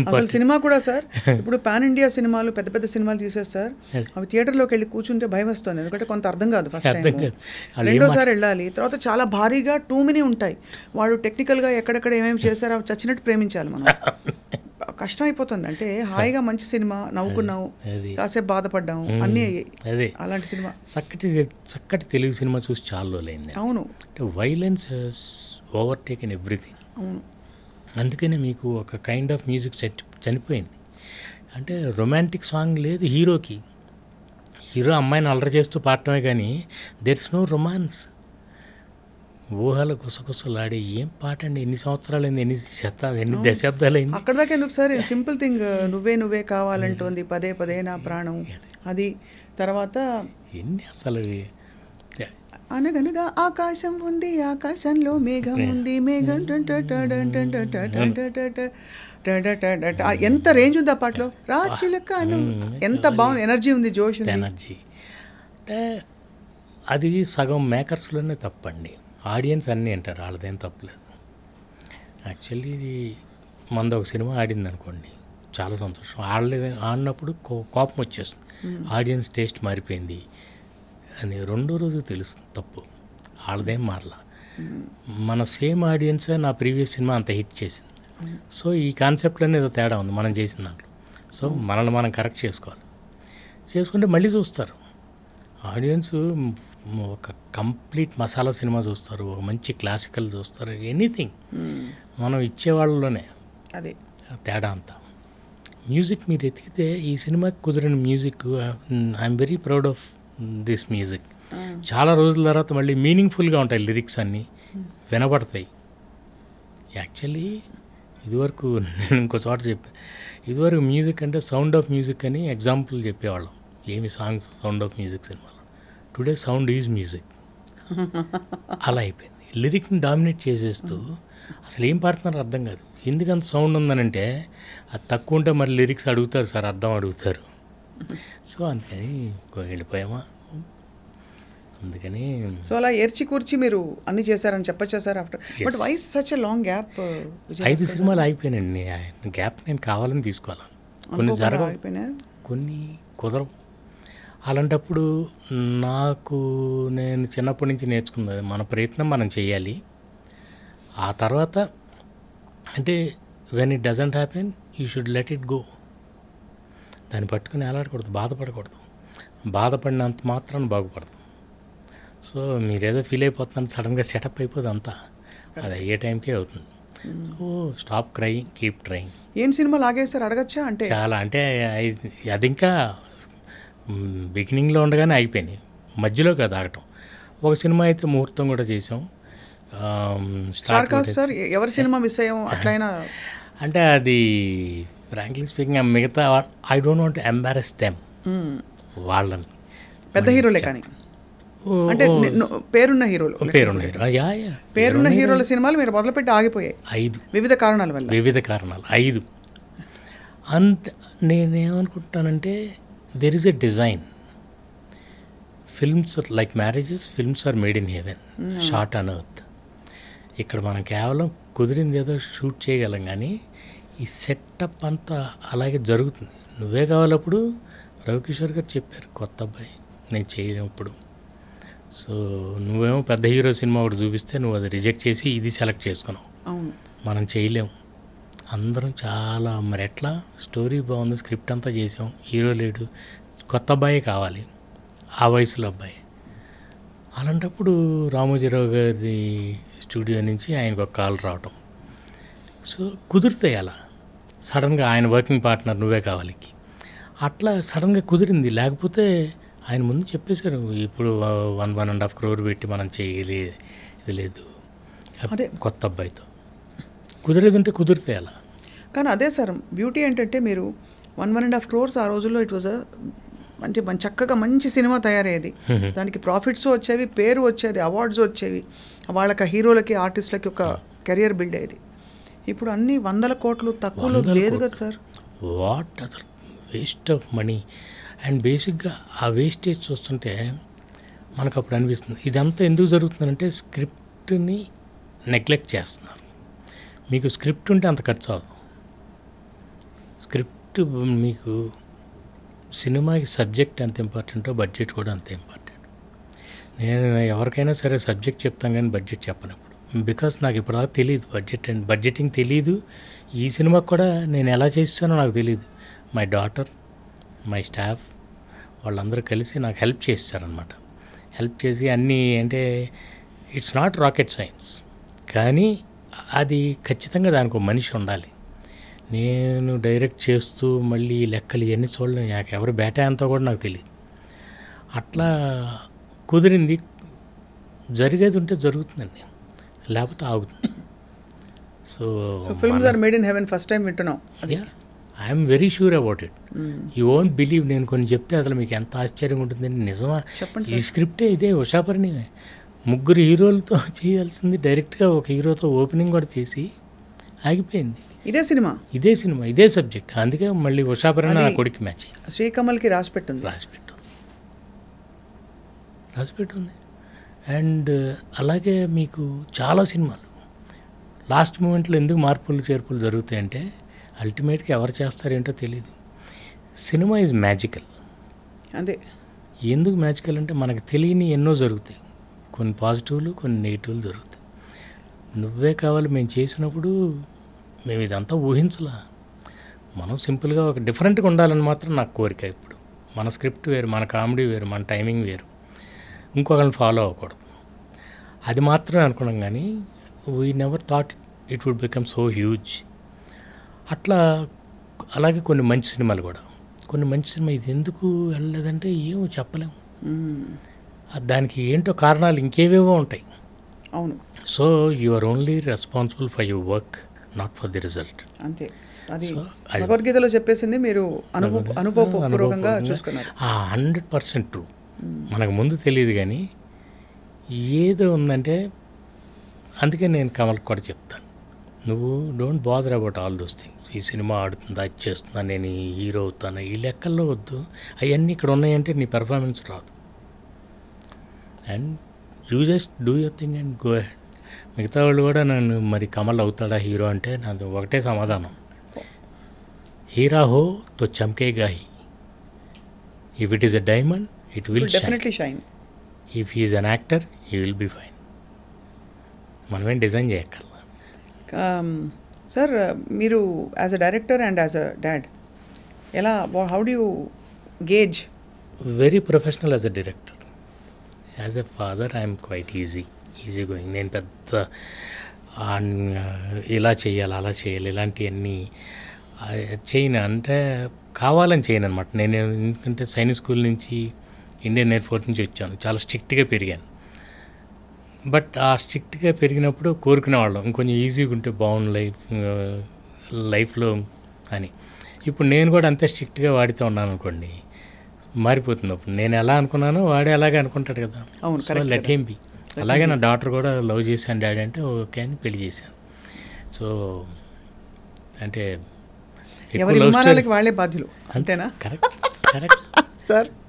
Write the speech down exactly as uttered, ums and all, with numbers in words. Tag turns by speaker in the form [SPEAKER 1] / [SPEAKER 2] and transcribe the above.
[SPEAKER 1] అసలు సినిమా కూడా సార్ ఇప్పుడు పాన్ ఇండియా సినిమాలు పెద్ద పెద్ద సినిమాలు తీసేస్తారు సార్, అవి థియేటర్లోకి వెళ్ళి కూర్చుంటే భయం వస్తుంది, ఎందుకంటే కొంత అర్థం కాదు ఫస్ట్ టైం, రెండోసారి వెళ్ళాలి, తర్వాత చాలా భారీగా టూ మెనీ ఉంటాయి, వాడు టెక్నికల్గా ఎక్కడెక్కడ ఏమేమి చేశారో అవి చచ్చినట్టు ప్రేమించాలి మనం, కష్టం అయిపోతుంది. అంటే హాయిగా మంచి సినిమా నవ్వుకున్నావు, కాసేపు బాధపడ్డాము, అన్నీ అయ్యాయి అలాంటి సినిమా.
[SPEAKER 2] చక్కటి చక్కటి తెలుగు సినిమా చూసి చాలా రోజులైంది.
[SPEAKER 1] అవును,
[SPEAKER 2] అంటే వైలెన్స్ ఓవర్టేకెన్ ఎవ్రీథింగ్.
[SPEAKER 1] అవును, అందుకనే
[SPEAKER 2] మీకు ఒక కైండ్ ఆఫ్ మ్యూజిక్ చనిపోయింది. అంటే రొమాంటిక్ సాంగ్ లేదు హీరోకి, హీరో అమ్మాయిని అల్లరి చేస్తూ పాడటమే కానీ దెర్ ఇస్ నో రొమాన్స్. ఊహలు గుసగుసలాడే ఏం పాట అండి, ఎన్ని సంవత్సరాలు అయింది, ఎన్ని శతాలు ఎన్ని దశాబ్దాలు అయింది.
[SPEAKER 1] అక్కడ దాకా ఎందుకు సార్, సింపుల్ థింగ్ నువ్వే నువ్వే కావాలంటోంది పదే పదే నా ప్రాణం, అది తర్వాత
[SPEAKER 2] ఎన్ని అసలు
[SPEAKER 1] అనగనగా ఆకాశం ఉంది ఆకాశంలో మేఘం ఉంది మేఘం ఎంత రేంజ్ ఉంది ఆ పాటలో, రాచిలకాను ఎంత బాగుంది, ఎనర్జీ ఉంది, జోష్ ఉంది.
[SPEAKER 2] ఎనర్జీ అంటే అది సగం మేకర్స్లోనే తప్పండి, ఆడియన్స్ అన్నీ అంటారు, వాళ్ళదేం తప్పలేదు. యాక్చువల్లీ మనది ఒక సినిమా ఆడింది అనుకోండి చాలా సంతోషం, ఆడలేదు ఆడినప్పుడు కోపం వచ్చేస్తుంది, ఆడియన్స్ టేస్ట్ మారిపోయింది అని రెండో రోజు తెలుస్తుంది తప్పు, వాళ్ళదేం మారలా. మన సేమ్ ఆడియన్సే నా ప్రీవియస్ సినిమా అంత హిట్ చేసింది. సో ఈ కాన్సెప్ట్లోనే ఏదో తేడా ఉంది మనం చేసిన దాంట్లో. సో మనల్ని మనం కరెక్ట్ చేసుకోవాలి, చేసుకుంటే మళ్ళీ చూస్తారు ఆడియన్స్. ఒక కంప్లీట్ మసాలా సినిమా చూస్తారు, ఒక మంచి క్లాసికల్ చూస్తారు, ఎనీథింగ్ మనం ఇచ్చేవాళ్ళలోనే
[SPEAKER 1] అదే
[SPEAKER 2] తేడా అంతా. మ్యూజిక్ మీరు ఎతికితే ఈ సినిమాకి కుదిరిన music, I'm very proud of this music. చాలా రోజుల తర్వాత మళ్ళీ మీనింగ్ఫుల్గా ఉంటాయి లిరిక్స్ అన్నీ వినబడతాయి. యాక్చువల్లీ ఇదివరకు నేను ఇంకో చోట చెప్పాను, ఇదివరకు మ్యూజిక్ అంటే సౌండ్ ఆఫ్ మ్యూజిక్ అని ఎగ్జాంపుల్ చెప్పేవాళ్ళం, ఏమి సాంగ్స్ సౌండ్ ఆఫ్ మ్యూజిక్ సినిమాలో. టుడే సౌండ్ ఈజ్ మ్యూజిక్, అలా అయిపోయింది. లిరిక్ని డామినేట్ చేసేస్తూ అసలు ఏం పాడుతున్నారు అర్థం కాదు. ఎందుకంత సౌండ్ ఉందనంటే అది తక్కువ ఉంటే మరి లిరిక్స్ అడుగుతారు సార్, అర్థం అడుగుతారు. సో అందుకని వెళ్ళిపోయామా, అందుకని
[SPEAKER 1] సో అలా ఏర్చి కూర్చి మీరు అన్ని చేశారని చెప్పచ్చా sir after. But why such a long gap?
[SPEAKER 2] ఐదు సినిమాలు అయిపోయినాయండి, గ్యాప్ నేను కావాలని తీసుకోవాలి, కొన్ని జరగ కొన్ని కుదరవు. అలాంటప్పుడు నాకు నేను చిన్నప్పటి నుంచి నేర్చుకున్నది మన ప్రయత్నం మనం చేయాలి. ఆ తర్వాత అంటే when it doesn't happen you should let it go. దాన్ని పట్టుకుని ఎలాడకూడదు, బాధపడకూడదు. బాధపడినంత మాత్రాన్ని బాగుపడతాం. సో మీరేదో ఫీల్ అయిపోతున్నాను సడన్గా సెటప్ అయిపోదు అంతా, అది అయ్యే టైంకే అవుతుంది. So stop crying, keep trying.
[SPEAKER 1] ఏం సినిమా లాగేస్తారు అడగచ్చా? అంటే
[SPEAKER 2] చాలా అంటే అది ఇంకా బిగినింగ్లో ఉండగానే అయిపోయినాయి, మధ్యలో కదా ఆగటం. ఒక సినిమా అయితే ముహూర్తం కూడా చేసాం.
[SPEAKER 1] స్టార్ కాస్టర్ ఎవరి సినిమా మిస్ అయ్యాం అట్లయినా
[SPEAKER 2] అంటే అది ఫ్రాంక్లీ స్పీకింగ్ మిగతా I don't want to embarrass them, వాళ్ళని
[SPEAKER 1] పెద్ద హీరోలే కానీ అంటే పేరున్న హీరోలు
[SPEAKER 2] పేరున్న హీరో యా యా
[SPEAKER 1] పేరున్న హీరోల సినిమాలు మీరు మొదలుపెట్టి ఆగిపోయాయి
[SPEAKER 2] ఐదు
[SPEAKER 1] వివిధ కారణాల వల్ల.
[SPEAKER 2] వివిధ కారణాలు ఐదు. అంత నేనేమనుకుంటానంటే there is a design. Films like marriages, films are made in heaven, shot on earth. ఇక్కడ మనం కేవలం కుదిరింది ఏదో షూట్ చేయగలం, కానీ ఈ సెటప్ అంతా అలాగే జరుగుతుంది. నువ్వే కావాలప్పుడు రవికిషోర్ గారు చెప్పారు, కొత్త అబ్బాయి నేను చేయలేము ఇప్పుడు. సో నువ్వేమో పెద్ద హీరో సినిమా ఒకటి చూపిస్తే నువ్వు అది రిజెక్ట్ చేసి ఇది సెలెక్ట్ చేసుకున్నావు. మనం చేయలేము, అందరం చాలా మరి ఎట్లా స్టోరీ బాగుంది, స్క్రిప్ట్ అంతా చేసాం, హీరో లేడు, కొత్త అబ్బాయే కావాలి, ఆ వయసులో అబ్బాయి. అలాంటప్పుడు రామోజీరావు గారి స్టూడియో నుంచి ఆయనకు ఒక కాల్ రావటం. సో కుదురుతాయి అలా సడన్గా, ఆయన వర్కింగ్ పార్ట్నర్ నువ్వే కావాలి, అట్లా సడన్గా కుదిరింది. లేకపోతే ఆయన ముందు చెప్పేశారు, ఇప్పుడు one one and half crore పెట్టి మనం చేయలే ఇది లేదు, అదే కొత్త అబ్బాయితో కుదిరేది ఉంటే కుదిరితే అలా.
[SPEAKER 1] కానీ అదే సార్ బ్యూటీ ఏంటంటే మీరు one one and half crores ఆ రోజుల్లో ఇట్ వాజ్ మంచి చక్కగా మంచి సినిమా తయారయ్యేది, దానికి ప్రాఫిట్స్ వచ్చేవి, పేరు వచ్చేది, అవార్డ్స్ వచ్చేవి, వాళ్ళకి హీరోలకి ఆర్టిస్టులకి ఒక కెరియర్ బిల్డ్ అయ్యేది. ఇప్పుడు అన్ని వందల కోట్లు తక్కువలో లేదు కదా సార్.
[SPEAKER 2] వాట్ అసలు వేస్ట్ ఆఫ్ మనీ. అండ్ బేసిక్గా ఆ వేస్టేజ్ చూస్తుంటే మనకు అప్పుడు అనిపిస్తుంది ఇదంతా ఎందుకు జరుగుతుందంటే స్క్రిప్ట్ని నెగ్లెక్ట్ చేస్తున్నారు. మీకు స్క్రిప్ట్ ఉంటే అంత ఖర్చు అవ్వదు, స్క్రిప్ట్ మీకు సినిమాకి సబ్జెక్ట్ ఎంత ఇంపార్టెంటో బడ్జెట్ కూడా అంత ఇంపార్టెంట్. నేను ఎవరికైనా సరే సబ్జెక్ట్ చెప్తాను కానీ బడ్జెట్ చెప్పను ఇప్పుడు, బికాస్ నాకు ఇప్పుడు దాకా తెలియదు బడ్జెట్ అండ్ బడ్జెటింగ్ తెలియదు. ఈ సినిమాకి కూడా నేను ఎలా చేస్తానో నాకు తెలియదు. మై డాటర్, మై స్టాఫ్ వాళ్ళందరూ కలిసి నాకు హెల్ప్ చేస్తారనమాట. హెల్ప్ చేసి అన్నీ అంటే ఇట్స్ నాట్ రాకెట్ సైన్స్, కానీ అది ఖచ్చితంగా దానికి ఒక మనిషి ఉండాలి. నేను డైరెక్ట్ చేస్తూ మళ్ళీ లెక్కలు ఇవన్నీ చూడలేను, నాకు ఎవరు బేటా అంతా కూడా నాకు తెలియదు. అట్లా కుదిరింది. జరిగేది ఉంటే జరుగుతుందండి, లేకపోతే ఆగుతుంది. So
[SPEAKER 1] films are made in heaven first time వింటున్నాం.
[SPEAKER 2] I'm very sure about it. You won't believe. నేను కొన్ని చెప్తే అసలు మీకు ఎంత ఆశ్చర్యంగా ఉంటుందని. నిజమా? ఈ స్క్రిప్టే ఇదే ఉషాపరిణివే. ముగ్గురు హీరోలతో చేయాల్సింది డైరెక్ట్గా ఒక హీరోతో ఓపెనింగ్ కూడా చేసి ఆగిపోయింది.
[SPEAKER 1] ఇదే సినిమా
[SPEAKER 2] ఇదే సినిమా ఇదే సబ్జెక్ట్. అందుకే మళ్ళీ ఉషాపరిణి నా కొడుకు మ్యాచ్ అయింది.
[SPEAKER 1] శ్రీకమల్కి రాసిపెట్టుంది
[SPEAKER 2] రాసిపెట్టు రాసిపెట్టుంది అండ్ అలాగే మీకు చాలా సినిమాలు లాస్ట్ మూమెంట్లో ఎందుకు మార్పులు చేర్పులు జరుగుతాయంటే అల్టిమేట్గా ఎవరు చేస్తారేంటో తెలియదు. Cinema is magical.
[SPEAKER 1] అదే
[SPEAKER 2] ఎందుకు మ్యాజికల్ అంటే మనకు తెలియని ఎన్నో జరుగుతాయి. కొన్ని పాజిటివ్లు కొన్ని నెగిటివ్లు జరుగుతాయి. నువ్వే కావాలి మేము చేసినప్పుడు మేము ఇదంతా ఊహించలా. మనం సింపుల్గా ఒక డిఫరెంట్గా ఉండాలని మాత్రం నాకు కోరిక. ఇప్పుడు మన స్క్రిప్ట్ వేరు, మన కామెడీ వేరు, మన టైమింగ్ వేరు, ఇంకొకరిని ఫాలో అవ్వకూడదు. అది మాత్రమే అనుకున్నాం కానీ we never thought it would become so huge. అట్లా అలాగే కొన్ని మంచి సినిమాలు కూడా, కొన్ని మంచి సినిమా ఇది ఎందుకు వెళ్ళలేదంటే ఏమో చెప్పలేము. దానికి ఏంటో కారణాలు ఇంకేవేవో ఉంటాయి.
[SPEAKER 1] అవును.
[SPEAKER 2] So you are only responsible for your work, not for the result.
[SPEAKER 1] అంతే. అది భగవద్గీతలో చెప్పేసింది, మీరు అనుభవ అనుభవపూర్వకంగా చూసుకున్నారు.
[SPEAKER 2] Hundred percent true. మనకు ముందు తెలియదు కానీ ఏదో ఉందంటే, అందుకే నేను కమల్కి కూడా చెప్తాను, నువ్వు don't bother about all those things. ఈ సినిమా ఆడుతుందా, అది చేస్తుందా, నేను ఈ హీరో అవుతాను, ఈ లెక్కల్లో వద్దు. అవన్నీ ఇక్కడ ఉన్నాయంటే నీ పెర్ఫార్మెన్స్ రాదు. And you just do your thing and go ahead. మిగతా వాళ్ళు కూడా నన్ను మరి కమల్ అవుతాడా హీరో అంటే నాది ఒకటే సమాధానం, హీరా హో తో చమ్కేగా హీ. If it is a diamond it will
[SPEAKER 1] definitely shine.
[SPEAKER 2] If he is an actor he will be fine. మనమేం డిజైన్ చేయక్కర్లా.
[SPEAKER 1] సార్, మీరు as a director and as a dad ఎలా, how do you gauge?
[SPEAKER 2] Very professional as a director. As a father I'm quite easy easy going. నేను పెద్ద ఇలా చేయాలి అలా చేయాలి ఇలాంటివన్నీ చేయను, అంటే కావాలని చేయను అనమాట. నేను ఎందుకంటే సైనిక్ స్కూల్ నుంచి ఇండియన్ ఎయిర్ ఫోర్స్ నుంచి వచ్చాను, చాలా స్ట్రిక్ట్గా పెరిగాను. బట్ ఆ స్ట్రిక్ట్గా పెరిగినప్పుడు కోరుకునేవాళ్ళం ఇంకొంచెం ఈజీగా ఉంటే బాగుంది లైఫ్ లైఫ్లో అని. ఇప్పుడు నేను కూడా అంతే స్ట్రిక్ట్గా వాడితే ఉన్నాను అనుకోండి, మారిపోతుంది. అప్పుడు నేను ఎలా అనుకున్నానో వాడే అలాగే అనుకుంటాడు కదా.
[SPEAKER 1] అవును,
[SPEAKER 2] లెట్ హిమ్ బి. అలాగే నా డాటర్ కూడా లవ్ చేశాను డాడీ అంటే ఓకే అని పెళ్లి చేశాను. సో అంటే
[SPEAKER 1] ఎవరి విమానాలకి వాళ్ళే బాధ్యులు, అంతేనా?
[SPEAKER 2] Correct correct
[SPEAKER 1] sir.